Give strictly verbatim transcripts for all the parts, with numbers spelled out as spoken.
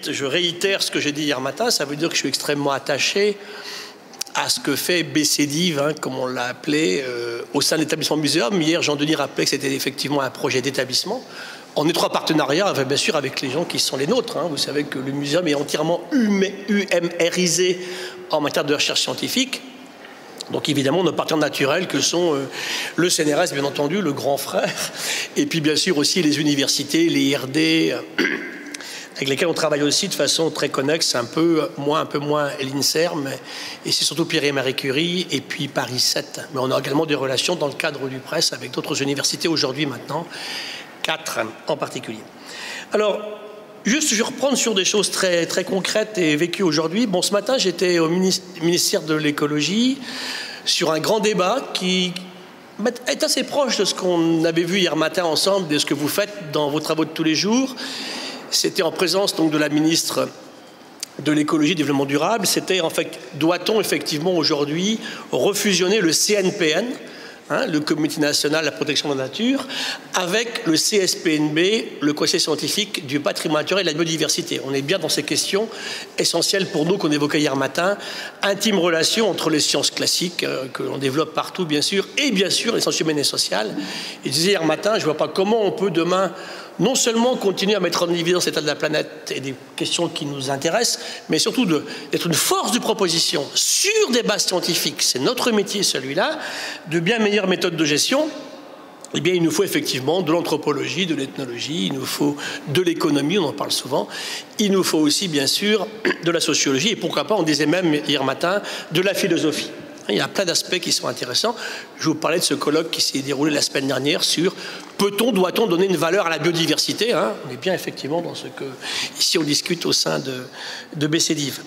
je réitère ce que j'ai dit hier matin, ça veut dire que je suis extrêmement attaché à ce que fait BCDIV, hein, comme on l'a appelé, euh, au sein de l'établissement muséum. Hier, Jean-Denis rappelait que c'était effectivement un projet d'établissement, en étroit partenariat, bien sûr, avec les gens qui sont les nôtres. Hein. Vous savez que le muséum est entièrement U M Risé en matière de recherche scientifique. Donc évidemment, nos partenaires naturels que sont euh, le C N R S, bien entendu, le grand frère, et puis bien sûr aussi les universités, les I R D, euh, avec lesquels on travaille aussi de façon très connexe, un peu moins, un peu moins l'INSERM, et c'est surtout Pierre et Marie Curie, et puis Paris sept. Mais on a également des relations dans le cadre du presse avec d'autres universités aujourd'hui maintenant, quatre en particulier. Alors, juste, je vais reprendre sur des choses très, très concrètes et vécues aujourd'hui. Bon, ce matin, j'étais au ministère de l'écologie sur un grand débat qui est assez proche de ce qu'on avait vu hier matin ensemble, de ce que vous faites dans vos travaux de tous les jours. C'était en présence donc de la ministre de l'écologie et du développement durable. C'était en fait, doit-on effectivement aujourd'hui refusionner le C N P N, hein, le Comité national de la protection de la nature, avec le C S P N B, le Conseil scientifique du patrimoine naturel et de la biodiversité. On est bien dans ces questions essentielles pour nous qu'on évoquait hier matin, intime relation entre les sciences classiques euh, que l'on développe partout bien sûr, et bien sûr les sciences humaines et sociales. Et je disais hier matin, je ne vois pas comment on peut demain non seulement continuer à mettre en évidence l'état de la planète et des questions qui nous intéressent, mais surtout d'être une force de proposition sur des bases scientifiques, c'est notre métier celui-là, de bien meilleures méthodes de gestion. Eh bien, il nous faut effectivement de l'anthropologie, de l'ethnologie, il nous faut de l'économie, on en parle souvent, il nous faut aussi, bien sûr, de la sociologie, et pourquoi pas, on disait même hier matin, de la philosophie. Il y a plein d'aspects qui sont intéressants. Je vous parlais de ce colloque qui s'est déroulé la semaine dernière sur peut-on, doit-on donner une valeur à la biodiversité, hein. On est bien effectivement dans ce que, ici, on discute au sein de, de BCDIV.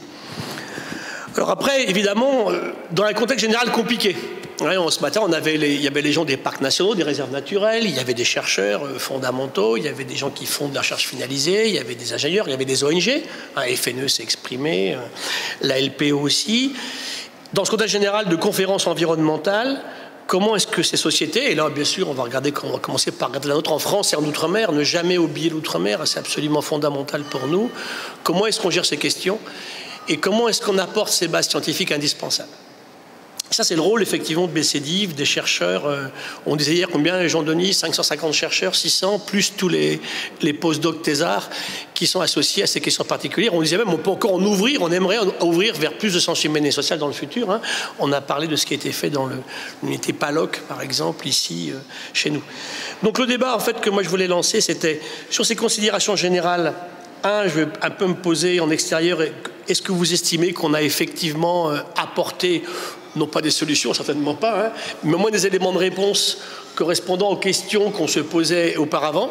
Alors après, évidemment, dans un contexte général compliqué, ouais, ce matin, on avait les, il y avait les gens des parcs nationaux, des réserves naturelles, il y avait des chercheurs fondamentaux, il y avait des gens qui font de la recherche finalisée, il y avait des ingénieurs, il y avait des O N G, hein, F N E s'est exprimé, la L P O aussi. Dans ce contexte général de conférences environnementales, comment est-ce que ces sociétés, et là bien sûr on va regarder, on va commencer par regarder la nôtre en France et en Outre-mer, ne jamais oublier l'Outre-mer, c'est absolument fondamental pour nous, comment est-ce qu'on gère ces questions et comment est-ce qu'on apporte ces bases scientifiques indispensables. Ça, c'est le rôle, effectivement, de BCDIV, des chercheurs. Euh, on disait hier combien, Jean-Denis, cinq cent cinquante chercheurs, six cents, plus tous les, les postdocs thésards qui sont associés à ces questions particulières. On disait même, on peut encore en ouvrir, on aimerait en ouvrir vers plus de sciences humaines et sociales dans le futur. Hein. On a parlé de ce qui a été fait dans l'unité PALOC, par exemple, ici, euh, chez nous. Donc le débat, en fait, que moi je voulais lancer, c'était sur ces considérations générales. Un, je vais un peu me poser en extérieur, est-ce que vous estimez qu'on a effectivement euh, apporté, non pas des solutions, certainement pas, hein, mais au moins des éléments de réponse correspondant aux questions qu'on se posait auparavant?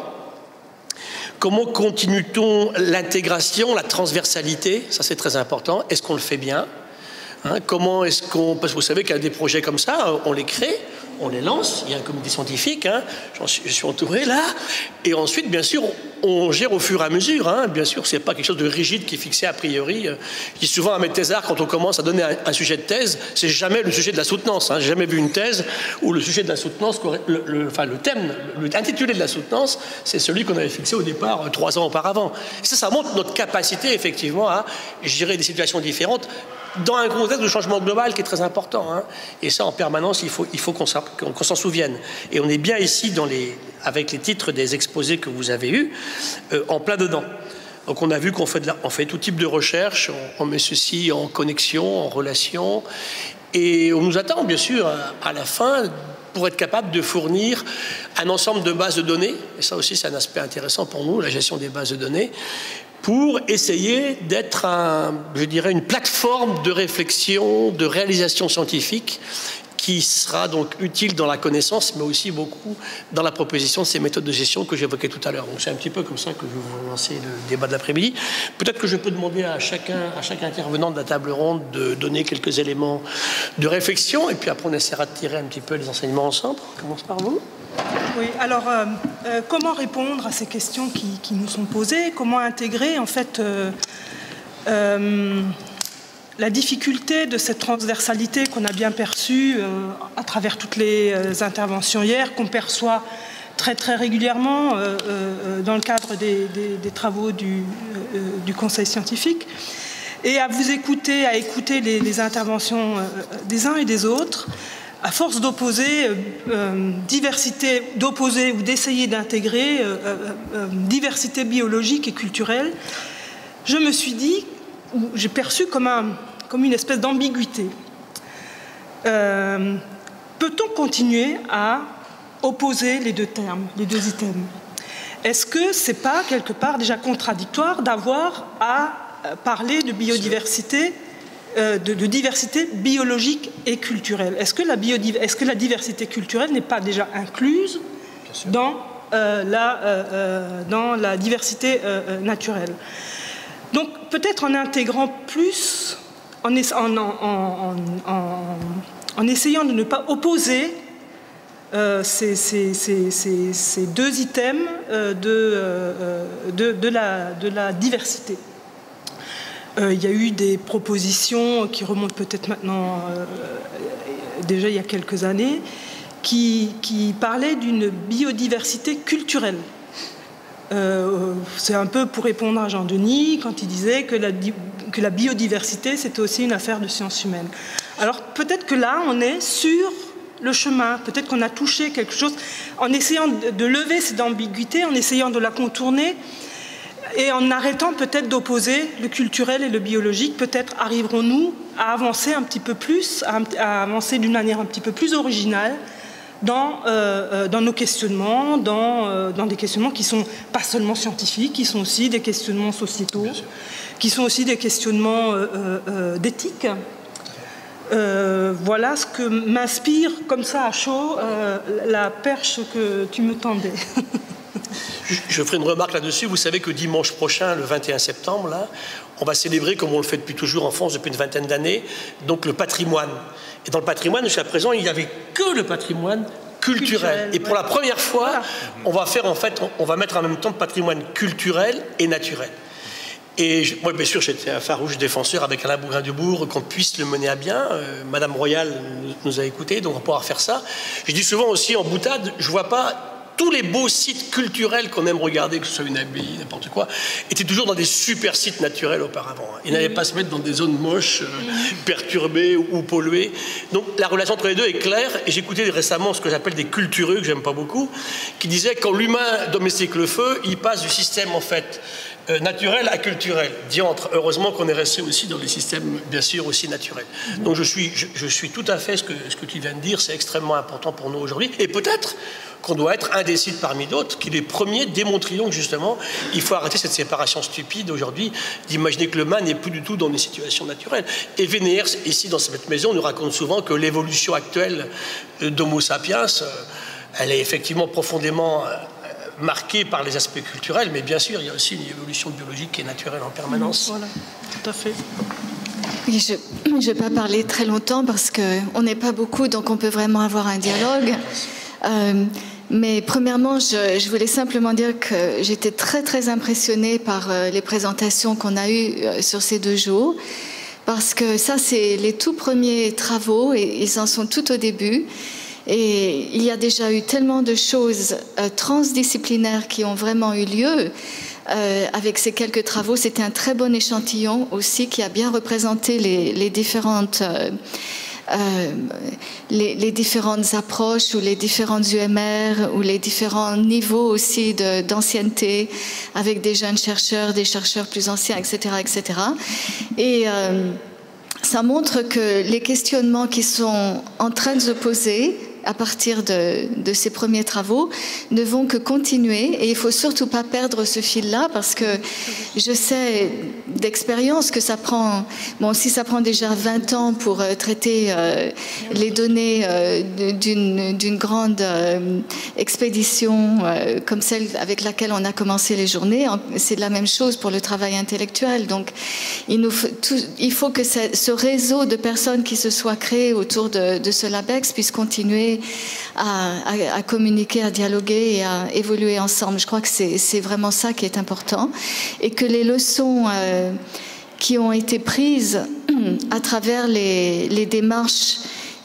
Comment continue-t-on l'intégration, la transversalité? Ça, c'est très important. Est-ce qu'on le fait bien, hein? Comment est-ce qu'on... Parce que vous savez qu'il y a des projets comme ça, on les crée, on les lance, il y a un comité scientifique, hein, suis, je suis entouré là, et ensuite, bien sûr, on gère au fur et à mesure. Hein, bien sûr, ce n'est pas quelque chose de rigide qui est fixé a priori. Je dis souvent à mes thésards, quand on commence à donner un, un sujet de thèse, c'est jamais le sujet de la soutenance. Hein, j'ai jamais vu une thèse où le sujet de la soutenance, le, le, enfin le thème, l'intitulé de la soutenance, c'est celui qu'on avait fixé au départ euh, trois ans auparavant. Et ça, ça montre notre capacité, effectivement, à gérer des situations différentes dans un contexte de changement global qui est très important. Hein. Et ça, en permanence, il faut, il faut qu'on s'en qu'on s'en souvienne. Et on est bien ici, dans les, avec les titres des exposés que vous avez eus, euh, en plein dedans. Donc on a vu qu'on fait, de la, on fait tout type de recherche, on, on met ceci en connexion, en relation, et on nous attend, bien sûr, à, à la fin, pour être capable de fournir un ensemble de bases de données, et ça aussi c'est un aspect intéressant pour nous, la gestion des bases de données, pour essayer d'être, un, je dirais, une plateforme de réflexion, de réalisation scientifique qui sera donc utile dans la connaissance, mais aussi beaucoup dans la proposition de ces méthodes de gestion que j'évoquais tout à l'heure. Donc c'est un petit peu comme ça que je vais vous lancer le débat de l'après-midi. Peut-être que je peux demander à chacun, à chaque intervenant de la table ronde de donner quelques éléments de réflexion, et puis après on essaiera de tirer un petit peu les enseignements ensemble. On commence par vous. Oui, alors euh, euh, comment répondre à ces questions qui, qui nous sont posées? Comment intégrer en fait euh, euh, la difficulté de cette transversalité qu'on a bien perçue euh, à travers toutes les euh, interventions hier, qu'on perçoit très très régulièrement euh, euh, dans le cadre des, des, des travaux du, euh, du Conseil scientifique, et à vous écouter, à écouter les, les interventions euh, des uns et des autres, à force d'opposer euh, euh, diversité, d'opposer ou d'essayer d'intégrer euh, euh, diversité biologique et culturelle, je me suis dit, ou j'ai perçu comme, un, comme une espèce d'ambiguïté. Euh, peut-on continuer à opposer les deux termes, les deux items? Est-ce que c'est pas quelque part déjà contradictoire d'avoir à parler de biodiversité, euh, de, de diversité biologique et culturelle? Est-ce que la biodiv- est-ce que la diversité culturelle n'est pas déjà incluse dans, euh, la, euh, euh, dans la diversité euh, naturelle? Donc peut-être en intégrant plus, en, en, en, en, en essayant de ne pas opposer Euh, ces, ces, ces, ces deux items euh, de, euh, de, de, la, de la diversité. Euh, il y a eu des propositions qui remontent peut-être maintenant, euh, déjà il y a quelques années, qui, qui parlaient d'une biodiversité culturelle. Euh, c'est un peu pour répondre à Jean Denis quand il disait que la, que la biodiversité c'était aussi une affaire de sciences humaines. Alors peut-être que là on est sur le chemin, peut-être qu'on a touché quelque chose en essayant de lever cette ambiguïté, en essayant de la contourner et en arrêtant peut-être d'opposer le culturel et le biologique. Peut-être arriverons-nous à avancer un petit peu plus, à, à avancer d'une manière un petit peu plus originale dans, euh, dans nos questionnements, dans, euh, dans des questionnements qui sont pas seulement scientifiques, qui sont aussi des questionnements sociétaux, qui sont aussi des questionnements euh, euh, d'éthique. Euh, voilà ce que m'inspire comme ça à chaud euh, la perche que tu me tendais. Je ferai une remarque là-dessus. Vous savez que dimanche prochain, le vingt et un septembre, là, on va célébrer, comme on le fait depuis toujours en France, depuis une vingtaine d'années, donc le patrimoine. Et dans le patrimoine, jusqu'à présent, il n'y avait que le patrimoine culturel. culturel et pour ouais. la première fois, voilà. on va faire en fait, on, on va mettre en même temps le patrimoine culturel et naturel. Et je, moi, bien sûr, j'étais un farouche défenseur avec Alain Bougrain-Dubourg qu'on puisse le mener à bien. Euh, Madame Royal nous, nous a écoutés, donc on va pouvoir faire ça. Je dis souvent aussi en boutade, je ne vois pas tous les beaux sites culturels qu'on aime regarder, que ce soit une abbaye, n'importe quoi, étaient toujours dans des super sites naturels auparavant. Ils n'allaient pas se mettre dans des zones moches, euh, perturbées ou, ou polluées. Donc la relation entre les deux est claire. Et j'écoutais récemment ce que j'appelle des cultureux, que j'aime pas beaucoup, qui disaient que quand l'humain domestique le feu, il passe du système en fait euh, naturel à culturel. Diantre, heureusement qu'on est resté aussi dans les systèmes, bien sûr, aussi naturels. Donc je suis, je, je suis tout à fait ce que, ce que tu viens de dire, c'est extrêmement important pour nous aujourd'hui. Et peut-être qu'on doit être un des sites parmi d'autres, qui les premiers démontrions que justement, il faut arrêter cette séparation stupide aujourd'hui, d'imaginer que l'humain n'est plus du tout dans des situations naturelles. Et Vénéers, ici dans cette maison, nous raconte souvent que l'évolution actuelle d'Homo sapiens, elle est effectivement profondément marquée par les aspects culturels, mais bien sûr, il y a aussi une évolution biologique et naturelle en permanence. Voilà, tout à fait. Oui, je ne vais pas parler très longtemps parce qu'on n'est pas beaucoup, donc on peut vraiment avoir un dialogue. Euh, mais premièrement, je, je voulais simplement dire que j'étais très très impressionnée par euh, les présentations qu'on a eues euh, sur ces deux jours, parce que ça c'est les tout premiers travaux et ils en sont tout au début. Et il y a déjà eu tellement de choses euh, transdisciplinaires qui ont vraiment eu lieu. Euh, avec ces quelques travaux, c'était un très bon échantillon aussi qui a bien représenté les, les différentes euh, Euh, les, les différentes approches ou les différentes U M R ou les différents niveaux aussi de, d'ancienneté avec des jeunes chercheurs, des chercheurs plus anciens, et cetera, et cetera. Et euh, ça montre que les questionnements qui sont en train de se poser à partir de, de ces premiers travaux ne vont que continuer et il faut surtout pas perdre ce fil-là parce que je sais d'expérience que ça prend, bon si ça prend déjà vingt ans pour euh, traiter euh, les données euh, d'une, d'une grande euh, expédition euh, comme celle avec laquelle on a commencé les journées, c'est la même chose pour le travail intellectuel. Donc il, nous faut, tout, il faut que ce, ce réseau de personnes qui se soit créé autour de, de ce LabEx puisse continuer À, à, à communiquer, à dialoguer et à évoluer ensemble. Je crois que c'est, c'est vraiment ça qui est important et que les leçons euh, qui ont été prises à travers les, les démarches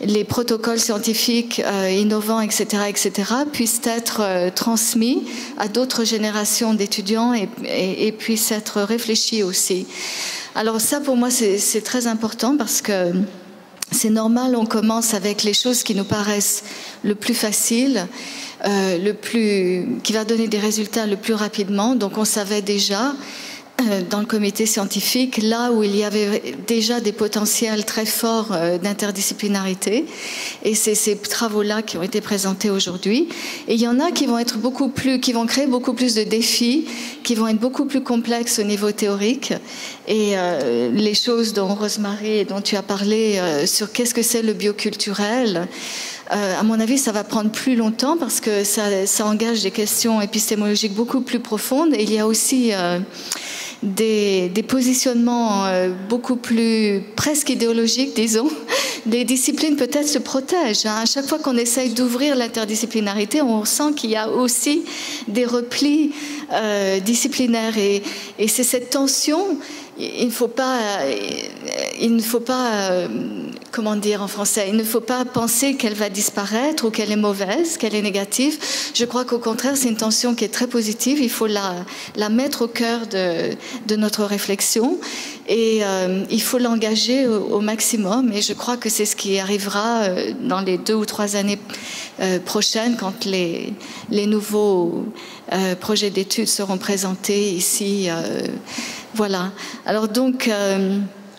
les protocoles scientifiques euh, innovants, et cetera, et cetera, puissent être euh, transmis à d'autres générations d'étudiants et, et, et puissent être réfléchis aussi. Alors ça, pour moi, c'est très important parce que c'est normal, on commence avec les choses qui nous paraissent le plus faciles, euh, le plus, qui va donner des résultats le plus rapidement. Donc on savait déjà dans le comité scientifique, là où il y avait déjà des potentiels très forts euh, d'interdisciplinarité. Et c'est ces travaux-là qui ont été présentés aujourd'hui. Et il y en a qui vont être beaucoup plus, qui vont créer beaucoup plus de défis, qui vont être beaucoup plus complexes au niveau théorique. Et euh, les choses dont Rosemary et dont tu as parlé euh, sur qu'est-ce que c'est le bioculturel, Euh, à mon avis, ça va prendre plus longtemps parce que ça, ça engage des questions épistémologiques beaucoup plus profondes. Et il y a aussi euh, des, des positionnements euh, beaucoup plus presque idéologiques, disons. Les disciplines peut-être se protègent. Hein. À chaque fois qu'on essaye d'ouvrir l'interdisciplinarité, on sent qu'il y a aussi des replis euh, disciplinaires. Et, et c'est cette tension. Il ne faut pas, il ne faut pas, comment dire en français, il ne faut pas penser qu'elle va disparaître ou qu'elle est mauvaise, qu'elle est négative. Je crois qu'au contraire, c'est une tension qui est très positive. Il faut la, la mettre au cœur de, de notre réflexion et euh, il faut l'engager au, au maximum. Et je crois que c'est ce qui arrivera dans les deux ou trois années prochaines quand les, les nouveaux euh, projets d'études seront présentés ici. Euh, Voilà. Alors donc, euh,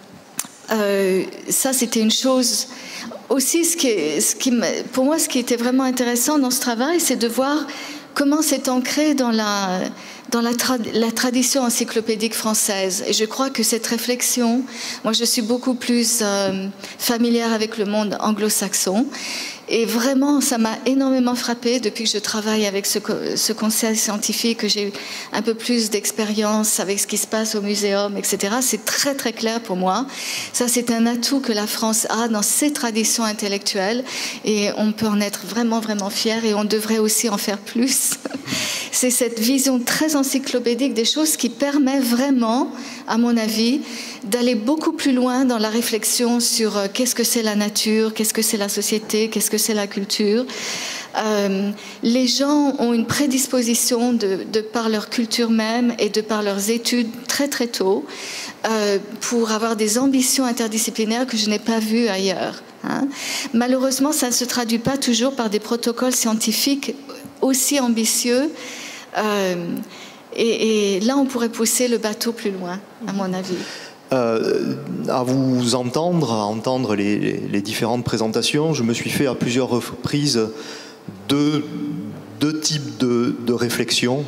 euh, ça c'était une chose. Aussi, ce qui, est, ce qui, pour moi, ce qui était vraiment intéressant dans ce travail, c'est de voir comment c'est ancré dans la dans la, tra la tradition encyclopédique française. Et je crois que cette réflexion, moi je suis beaucoup plus euh, familière avec le monde anglo-saxon. Et vraiment, ça m'a énormément frappée depuis que je travaille avec ce, ce conseil scientifique, que j'ai un peu plus d'expérience avec ce qui se passe au muséum, et cetera. C'est très, très clair pour moi. Ça, c'est un atout que la France a dans ses traditions intellectuelles et on peut en être vraiment, vraiment fier et on devrait aussi en faire plus. C'est cette vision très encyclopédique des choses qui permet vraiment, à mon avis, d'aller beaucoup plus loin dans la réflexion sur euh, qu'est-ce que c'est la nature, qu'est-ce que c'est la société, qu'est-ce que c'est la culture. Euh, les gens ont une prédisposition de, de par leur culture même et de par leurs études très très tôt euh, pour avoir des ambitions interdisciplinaires que je n'ai pas vues ailleurs. Hein. Malheureusement, ça ne se traduit pas toujours par des protocoles scientifiques aussi ambitieux. Euh, et, et là, on pourrait pousser le bateau plus loin, à mon avis. Euh, à vous entendre, à entendre les, les, les différentes présentations, je me suis fait à plusieurs reprises deux, deux types de, de réflexions.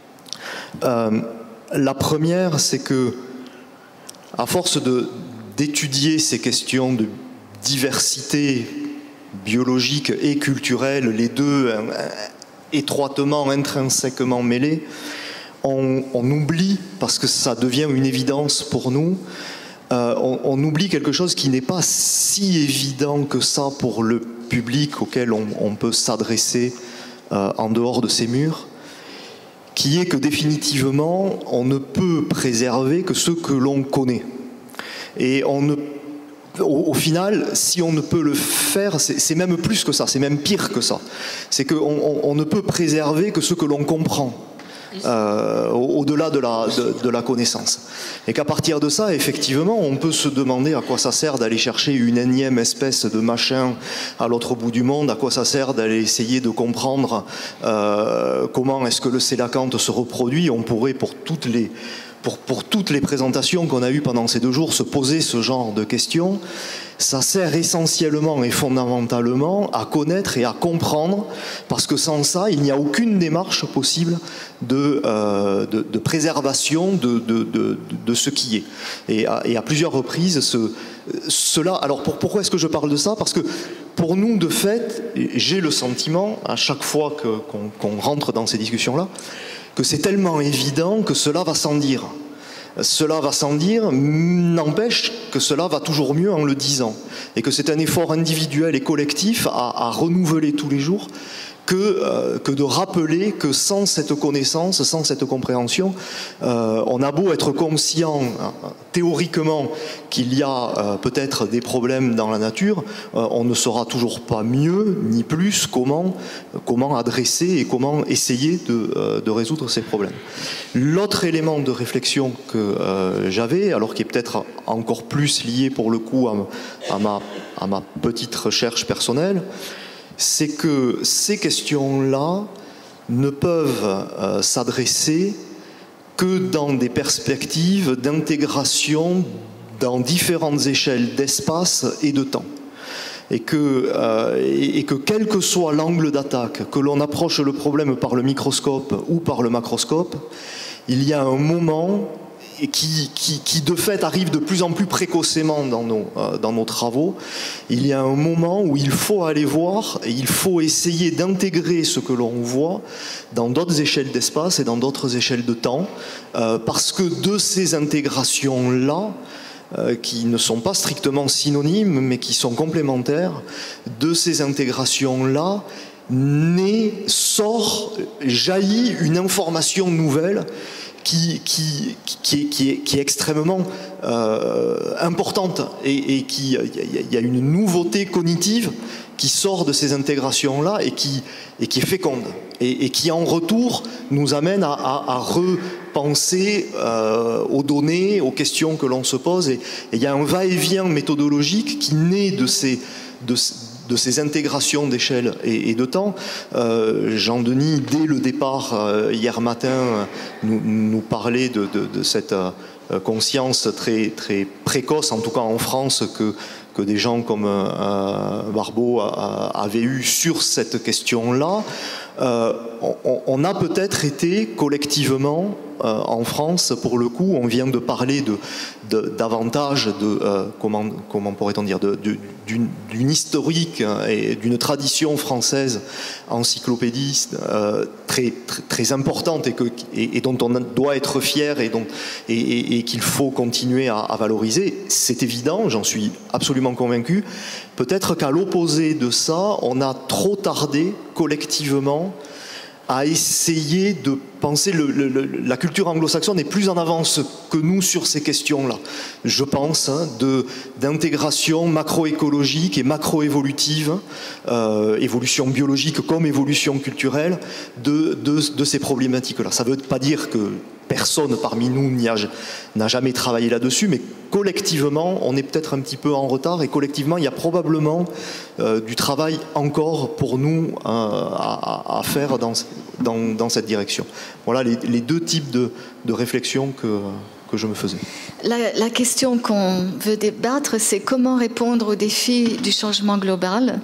Euh, la première, c'est que, à force de, d'étudier ces questions de diversité biologique et culturelle, les deux euh, étroitement, intrinsèquement mêlés, On, on oublie, parce que ça devient une évidence pour nous, euh, on, on oublie quelque chose qui n'est pas si évident que ça pour le public auquel on, on peut s'adresser euh, en dehors de ces murs, qui est que définitivement, on ne peut préserver que ce que l'on connaît. Et on ne, au, au final, si on ne peut le faire, c'est même plus que ça, c'est même pire que ça. C'est qu'on on, on ne peut préserver que ce que l'on comprend. Euh, au-delà de la, de, de la connaissance. Et qu'à partir de ça, effectivement, on peut se demander à quoi ça sert d'aller chercher une énième espèce de machin à l'autre bout du monde, à quoi ça sert d'aller essayer de comprendre euh, comment est-ce que le sélacanthe se reproduit. On pourrait, pour toutes les, pour, pour toutes les présentations qu'on a eues pendant ces deux jours, se poser ce genre de questions. Ça sert essentiellement et fondamentalement à connaître et à comprendre, parce que sans ça, il n'y a aucune démarche possible de, euh, de, de préservation de, de, de, de ce qui est. Et à, et à plusieurs reprises, ce, cela... Alors pour, pourquoi est-ce que je parle de ça? Parce que pour nous, de fait, j'ai le sentiment, à chaque fois que, qu'on, qu'on rentre dans ces discussions-là, que c'est tellement évident que cela va sans dire. Cela va sans dire, n'empêche que cela va toujours mieux en le disant. Et que c'est un effort individuel et collectif à, à renouveler tous les jours que, euh, que de rappeler que sans cette connaissance, sans cette compréhension, euh, on a beau être conscient euh, théoriquement qu'il y a euh, peut-être des problèmes dans la nature, euh, on ne saura toujours pas mieux ni plus comment, comment adresser et comment essayer de, euh, de résoudre ces problèmes. L'autre élément de réflexion que euh, j'avais, alors qui est peut-être encore plus lié pour le coup à, à, ma, à ma petite recherche personnelle, c'est que ces questions-là ne peuvent euh, s'adresser que dans des perspectives d'intégration dans différentes échelles d'espace et de temps. Et que, euh, et, et que quel que soit l'angle d'attaque, que l'on approche le problème par le microscope ou par le macroscope, il y a un moment qui, qui, qui de fait arrive de plus en plus précocement dans nos, euh, dans nos travaux. Il y a un moment où il faut aller voir et il faut essayer d'intégrer ce que l'on voit dans d'autres échelles d'espace et dans d'autres échelles de temps, euh, parce que de ces intégrations-là, euh, qui ne sont pas strictement synonymes mais qui sont complémentaires, de ces intégrations-là naît, sort, jaillit une information nouvelle Qui, qui, qui, est, qui, est, qui est extrêmement euh, importante et, et qui il y, y a une nouveauté cognitive qui sort de ces intégrations-là et qui, et qui est féconde et, et qui en retour nous amène à, à, à repenser euh, aux données, aux questions que l'on se pose et il y a un va-et-vient méthodologique qui naît de ces, de, de ces intégrations d'échelle et, et de temps. Euh, Jean-Denis, dès le départ, euh, hier matin, nous, nous parlait de, de, de cette euh, conscience très, très précoce, en tout cas en France, que, que des gens comme euh, Barbeau a, a, avaient eu sur cette question-là. Euh, on, on a peut-être été collectivement euh, en France, pour le coup, on vient de parler de, de, davantage de, euh, comment, comment pourrait-on dire, de, de, d'une, d'une historique et d'une tradition française encyclopédiste euh, très, très, très importante et, que, et, et dont on doit être fier et, dont, et, et, et qu'il faut continuer à, à valoriser. C'est évident, j'en suis absolument convaincu. Peut-être qu'à l'opposé de ça, on a trop tardé collectivement à essayer de penser, le, le, le, la culture anglo-saxonne est plus en avance que nous sur ces questions-là. Je pense hein, de, d'intégration macroécologique et macroévolutive, euh, évolution biologique comme évolution culturelle, de, de, de ces problématiques-là. Ça ne veut pas dire que personne parmi nous n'y a, n'a jamais travaillé là-dessus, mais collectivement, on est peut-être un petit peu en retard et collectivement, il y a probablement euh, du travail encore pour nous euh, à, à faire dans, dans, dans cette direction. Voilà les, les deux types de, de réflexions que, que je me faisais. La, la question qu'on veut débattre, c'est comment répondre aux défis du changement global.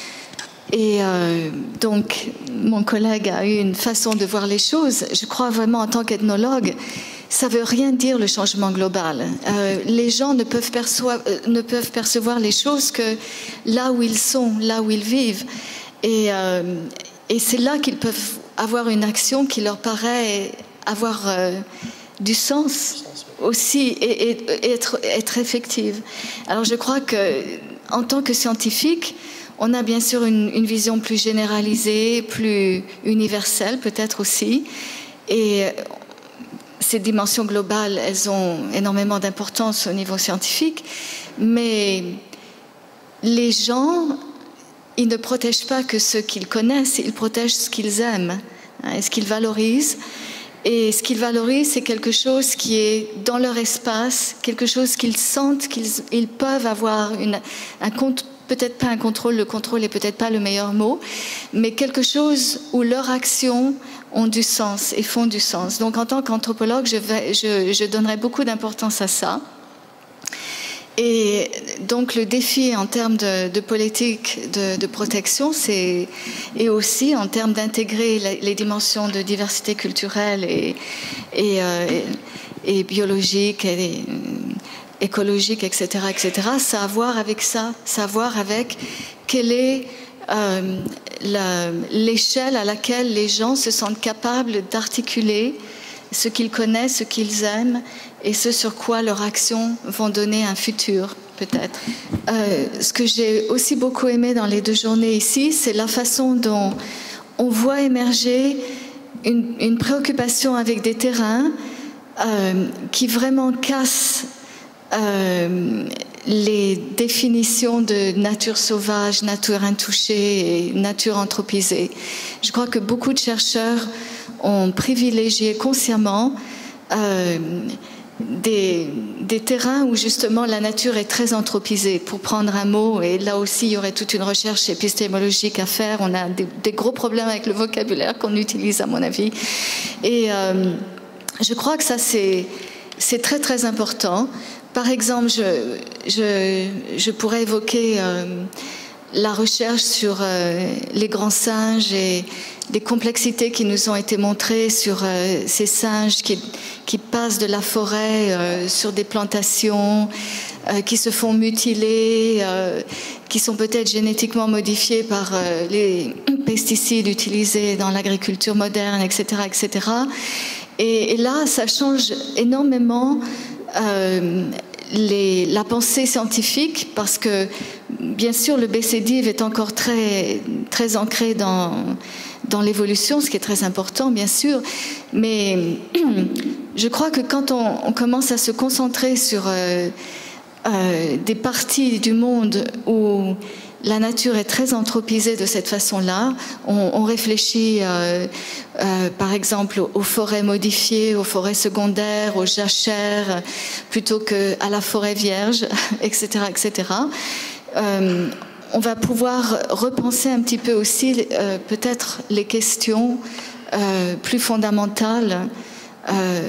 Et euh, donc, mon collègue a eu une façon de voir les choses. Je crois vraiment, en tant qu'ethnologue, ça ne veut rien dire le changement global. Euh, les gens ne peuvent, perçoivent, euh, ne peuvent percevoir les choses que là où ils sont, là où ils vivent. Et, euh, et c'est là qu'ils peuvent avoir une action qui leur paraît avoir euh, du sens aussi et, et, et être, être effective. Alors je crois qu'en tant que scientifique, on a bien sûr une, une vision plus généralisée, plus universelle peut-être aussi. Et ces dimensions globales, elles ont énormément d'importance au niveau scientifique. Mais les gens, ils ne protègent pas que ce qu'ils connaissent, ils protègent ce qu'ils aiment hein, et ce qu'ils valorisent. Et ce qu'ils valorisent, c'est quelque chose qui est dans leur espace, quelque chose qu'ils sentent qu'ils ils peuvent avoir une, un compte. Peut-être pas un contrôle, le contrôle est peut-être pas le meilleur mot, mais quelque chose où leurs actions ont du sens et font du sens. Donc en tant qu'anthropologue, je, vais, je, je donnerai beaucoup d'importance à ça. Et donc le défi en termes de, de politique de, de protection, c'est, et aussi en termes d'intégrer les, les dimensions de diversité culturelle et, et, euh, et, et biologique et, écologique, et cetera, et cetera, ça a à voir avec ça, ça a à voir avec quelle est euh, la, l'échelle à laquelle les gens se sentent capables d'articuler ce qu'ils connaissent, ce qu'ils aiment et ce sur quoi leurs actions vont donner un futur, peut-être. Euh, ce que j'ai aussi beaucoup aimé dans les deux journées ici, c'est la façon dont on voit émerger une, une préoccupation avec des terrains euh, qui vraiment cassent euh, les définitions de nature sauvage, nature intouchée et nature anthropisée. Je crois que beaucoup de chercheurs ont privilégié consciemment euh, des, des terrains où justement la nature est très anthropisée, pour prendre un mot, et là aussi il y aurait toute une recherche épistémologique à faire. On a des, des gros problèmes avec le vocabulaire qu'on utilise à mon avis. Et euh, je crois que ça c'est, c'est très très important. Par exemple, je, je, je pourrais évoquer euh, la recherche sur euh, les grands singes et les complexités qui nous ont été montrées sur euh, ces singes qui, qui passent de la forêt euh, sur des plantations, euh, qui se font mutiler, euh, qui sont peut-être génétiquement modifiés par euh, les pesticides utilisés dans l'agriculture moderne, et cetera, et cetera. Et, et là, ça change énormément Euh, les, la pensée scientifique, parce que bien sûr le Bécédive est encore très, très ancré dans, dans l'évolution, ce qui est très important bien sûr, mais je crois que quand on, on commence à se concentrer sur euh, euh, des parties du monde où la nature est très anthropisée de cette façon-là. On, on réfléchit, euh, euh, par exemple, aux forêts modifiées, aux forêts secondaires, aux jachères, plutôt qu'à la forêt vierge, et cetera, et cetera. Euh, on va pouvoir repenser un petit peu aussi, euh, peut-être, les questions euh, plus fondamentales euh,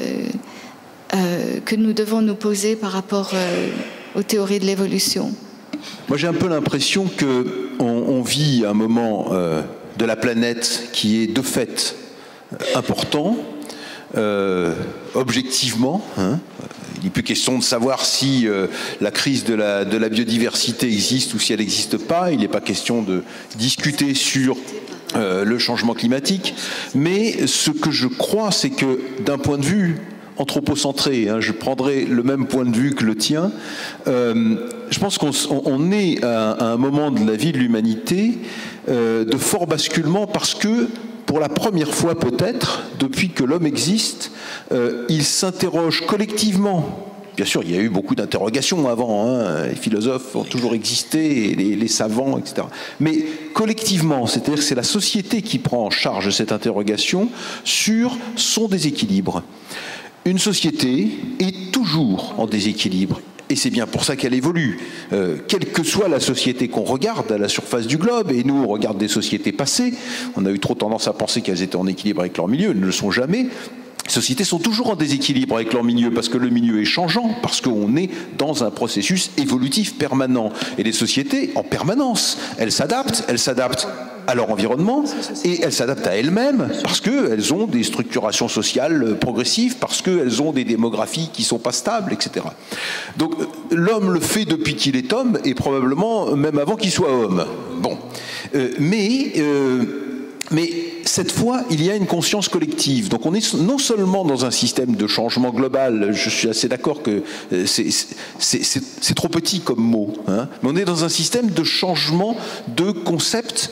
euh, que nous devons nous poser par rapport euh, aux théories de l'évolution. Moi, j'ai un peu l'impression qu'on on vit un moment euh, de la planète qui est de fait important, euh, objectivement. Hein. Il n'est plus question de savoir si euh, la crise de la, de la biodiversité existe ou si elle n'existe pas. Il n'est pas question de discuter sur euh, le changement climatique. Mais ce que je crois, c'est que d'un point de vue anthropocentré, hein, je prendrai le même point de vue que le tien, euh, je pense qu'on on est à, à un moment de la vie de l'humanité euh, de fort basculement, parce que pour la première fois peut-être, depuis que l'homme existe, euh, il s'interroge collectivement. Bien sûr, il y a eu beaucoup d'interrogations avant, hein, les philosophes ont toujours existé, et les, les savants, et cetera. Mais collectivement, c'est-à-dire que c'est la société qui prend en charge cette interrogation sur son déséquilibre. Une société est toujours en déséquilibre, et c'est bien pour ça qu'elle évolue. Euh, quelle que soit la société qu'on regarde à la surface du globe, et nous on regarde des sociétés passées, on a eu trop tendance à penser qu'elles étaient en équilibre avec leur milieu, elles ne le sont jamais. Les sociétés sont toujours en déséquilibre avec leur milieu, parce que le milieu est changeant, parce qu'on est dans un processus évolutif permanent. Et les sociétés, en permanence, elles s'adaptent, elles s'adaptent à leur environnement, et elles s'adaptent à elles-mêmes, parce qu'elles ont des structurations sociales progressives, parce qu'elles ont des démographies qui ne sont pas stables, et cetera. Donc l'homme le fait depuis qu'il est homme, et probablement même avant qu'il soit homme. Bon. Euh, mais... Euh, Mais cette fois, il y a une conscience collective. Donc on est non seulement dans un système de changement global, je suis assez d'accord que c'est, c'est, c'est, c'est trop petit comme mot, hein, mais on est dans un système de changement de concept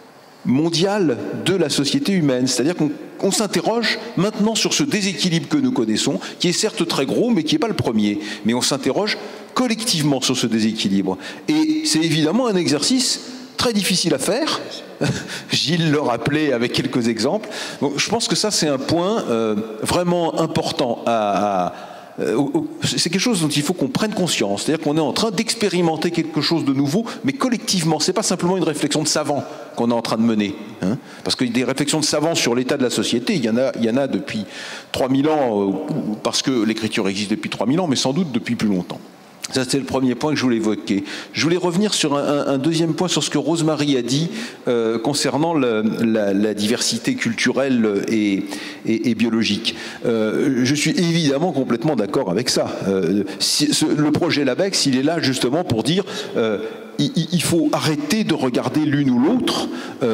mondial de la société humaine. C'est-à-dire qu'on on s'interroge maintenant sur ce déséquilibre que nous connaissons, qui est certes très gros, mais qui n'est pas le premier. Mais on s'interroge collectivement sur ce déséquilibre. Et c'est évidemment un exercice très difficile à faire. Gilles le rappelait avec quelques exemples. Donc, je pense que ça, c'est un point euh, vraiment important à... à euh, c'est quelque chose dont il faut qu'on prenne conscience. C'est-à-dire qu'on est en train d'expérimenter quelque chose de nouveau, mais collectivement. C'est pas simplement une réflexion de savant qu'on est en train de mener. Hein, parce que des réflexions de savants sur l'état de la société, il y en a, il y en a depuis trois mille ans, euh, parce que l'écriture existe depuis trois mille ans, mais sans doute depuis plus longtemps. Ça, c'était le premier point que je voulais évoquer. Je voulais revenir sur un, un, un deuxième point, sur ce que Rose-Marie a dit euh, concernant le, la, la diversité culturelle et, et, et biologique. Euh, je suis évidemment complètement d'accord avec ça. Euh, si, ce, le projet LABEX, il est là justement pour dire... Euh, il, il faut arrêter de regarder l'une ou l'autre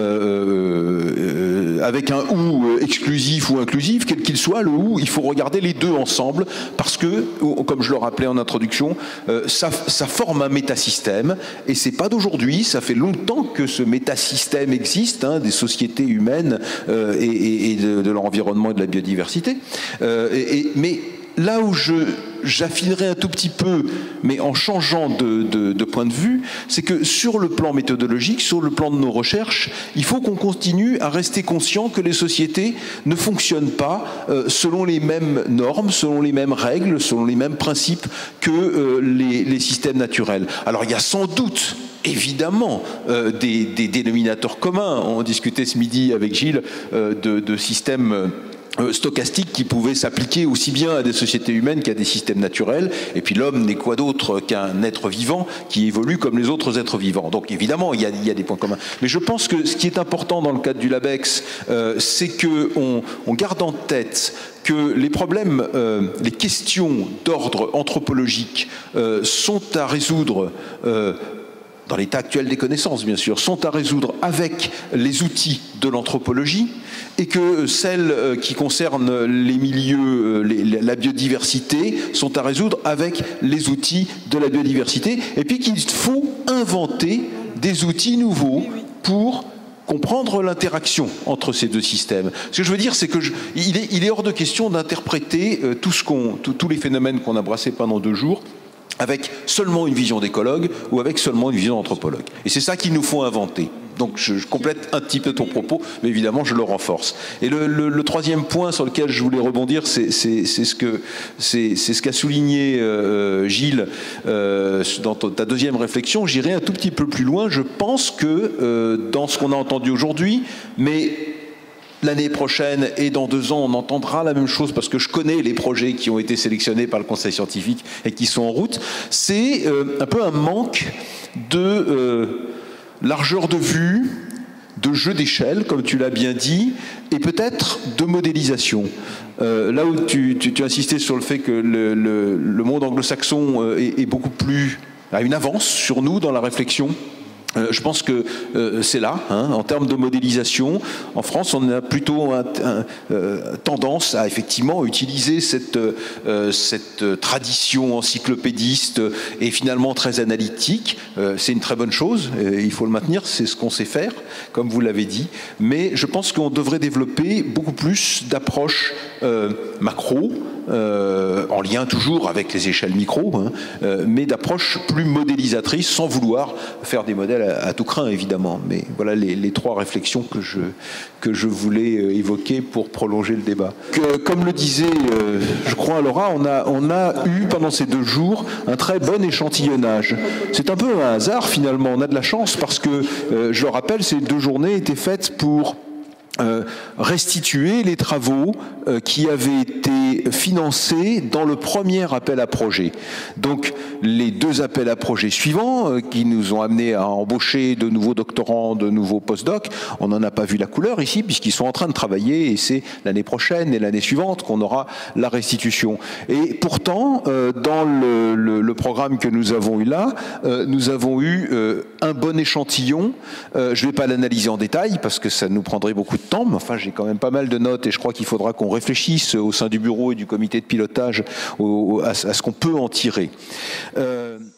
euh, euh, avec un ou exclusif ou inclusif, quel qu'il soit, le ou, il faut regarder les deux ensemble, parce que, comme je le rappelais en introduction, euh, ça, ça forme un métasystème, et c'est pas d'aujourd'hui, ça fait longtemps que ce métasystème existe, hein, des sociétés humaines euh, et, et, et de, de l'environnement et de la biodiversité. Euh, et, et, mais là où je, j'affinerai un tout petit peu, mais en changeant de, de, de point de vue, c'est que sur le plan méthodologique, sur le plan de nos recherches, il faut qu'on continue à rester conscient que les sociétés ne fonctionnent pas euh, selon les mêmes normes, selon les mêmes règles, selon les mêmes principes que euh, les, les systèmes naturels. Alors il y a sans doute évidemment euh, des, des dénominateurs communs. On discutait ce midi avec Gilles euh, de, de systèmes euh, stochastiques qui pouvaient s'appliquer aussi bien à des sociétés humaines qu'à des systèmes naturels. Et puis l'homme n'est quoi d'autre qu'un être vivant qui évolue comme les autres êtres vivants. Donc évidemment, il y a, il y a des points communs. Mais je pense que ce qui est important dans le cadre du LABEX, euh, c'est qu'on on garde en tête que les problèmes, euh, les questions d'ordre anthropologique euh, sont à résoudre euh, dans l'état actuel des connaissances, bien sûr, sont à résoudre avec les outils de l'anthropologie, et que celles qui concernent les milieux, les, la biodiversité, sont à résoudre avec les outils de la biodiversité, et puis qu'il faut inventer des outils nouveaux pour comprendre l'interaction entre ces deux systèmes. Ce que je veux dire, c'est que je, il, est, il est hors de question d'interpréter euh, tout ce qu'on, tout, tous les phénomènes qu'on a brassés pendant deux jours avec seulement une vision d'écologue ou avec seulement une vision d'anthropologue. Et c'est ça qu'il nous faut inventer. Donc je, je complète un petit peu ton propos, mais évidemment je le renforce. Et le, le, le troisième point sur lequel je voulais rebondir, c'est ce que c'est ce qu'a souligné euh, Gilles euh, dans ta deuxième réflexion. J'irai un tout petit peu plus loin. Je pense que euh, dans ce qu'on a entendu aujourd'hui, mais l'année prochaine et dans deux ans, on entendra la même chose parce que je connais les projets qui ont été sélectionnés par le Conseil scientifique et qui sont en route. C'est euh, un peu un manque de euh, largeur de vue, de jeu d'échelle, comme tu l'as bien dit, et peut-être de modélisation. Euh, là où tu, tu, tu insistais sur le fait que le, le, le monde anglo-saxon est, est beaucoup plus a une avance sur nous dans la réflexion. Euh, je pense que euh, c'est là, hein, en termes de modélisation. En France, on a plutôt un, un, euh, tendance à effectivement utiliser cette, euh, cette tradition encyclopédiste et finalement très analytique. Euh, c'est une très bonne chose, euh, il faut le maintenir, c'est ce qu'on sait faire, comme vous l'avez dit. Mais je pense qu'on devrait développer beaucoup plus d'approches euh, macro, Euh, en lien toujours avec les échelles micro, hein, euh, mais d'approche plus modélisatrice, sans vouloir faire des modèles à, à tout crin, évidemment. Mais voilà les, les trois réflexions que je, que je voulais évoquer pour prolonger le débat. Que, comme le disait, euh, je crois, Laura, on a, on a eu pendant ces deux jours un très bon échantillonnage. C'est un peu un hasard, finalement. On a de la chance parce que, euh, je le rappelle, ces deux journées étaient faites pour Euh, restituer les travaux euh, qui avaient été financés dans le premier appel à projet. Donc les deux appels à projet suivants euh, qui nous ont amenés à embaucher de nouveaux doctorants, de nouveaux postdocs, on n'en a pas vu la couleur ici puisqu'ils sont en train de travailler et c'est l'année prochaine et l'année suivante qu'on aura la restitution. Et pourtant, euh, dans le, le, le programme que nous avons eu là, euh, nous avons eu euh, un bon échantillon. Euh, je ne vais pas l'analyser en détail parce que ça nous prendrait beaucoup de temps, mais enfin j'ai quand même pas mal de notes et je crois qu'il faudra qu'on réfléchisse au sein du bureau et du comité de pilotage au, à, à ce qu'on peut en tirer. Euh